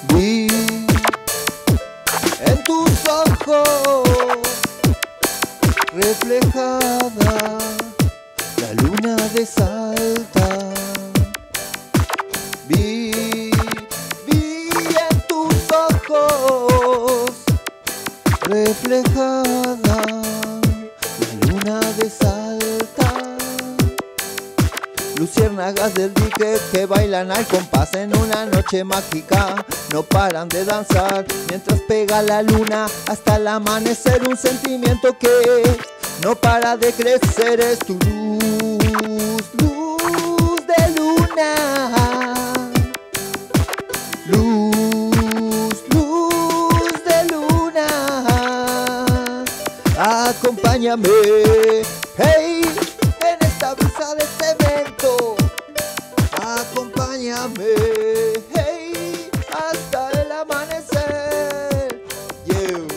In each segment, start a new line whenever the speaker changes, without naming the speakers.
Vi en tus ojos reflejada la luna de Salta. Vi en tus ojos reflejada la luna de Salta. Luciérnagas del dique que bailan al compás en una noche mágica. No paran de danzar mientras pega la luna hasta el amanecer. Un sentimiento que no para de crecer. Es tu luz, luz de luna. Luz, luz de luna. Acompáñame, hey, en esta brisa de este evento. Acompáñame, hey, hasta el amanecer. Yeah.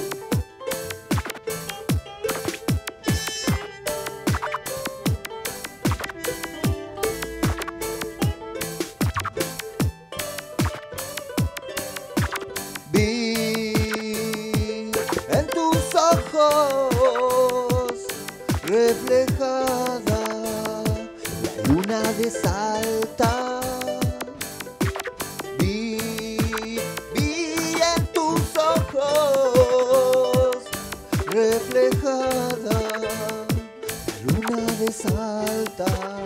Vi en tus ojos reflejada la luna de Salta. Vi en tus ojos reflejada la luna de Salta.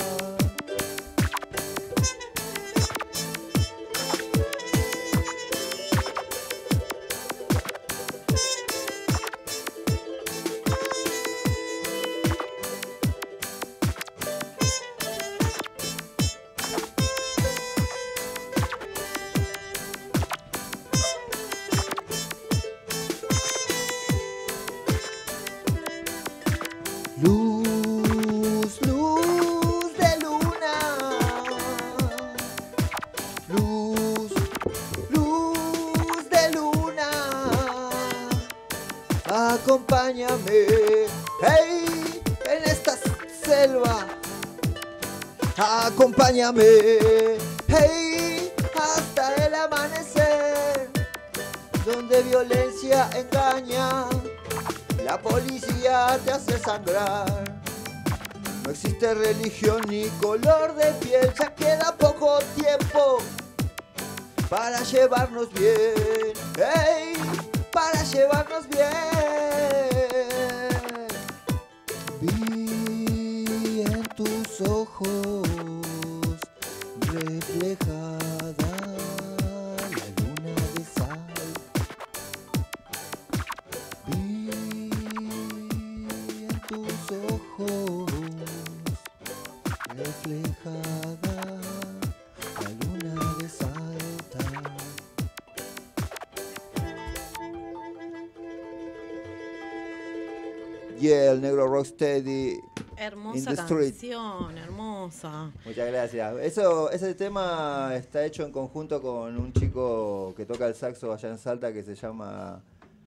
Luz, luz de luna. Luz, luz de luna. Acompáñame, hey, en esta selva. Acompáñame, hey, hasta el amanecer. Donde violencia engaña, la policía te hace sangrar. No existe religión ni color de piel. Ya queda poco tiempo para llevarnos bien. ¡Hey! Para llevarnos bien. Vi en tus ojos reflejada la luna de sal. Vi en tus ojos reflejada la luna de Salta. Yeah, el negro Rocksteady.
Hermosa canción, hermosa.
Muchas gracias. Ese tema está hecho en conjunto con un chico que toca el saxo allá en Salta que se llama